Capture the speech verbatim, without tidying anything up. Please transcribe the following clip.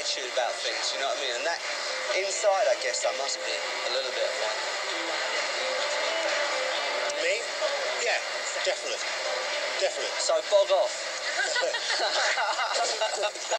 attitude about things, you know what I mean? And that, inside, I guess I must be a little bit of one. Me? Yeah, definitely. Definitely. So bog off.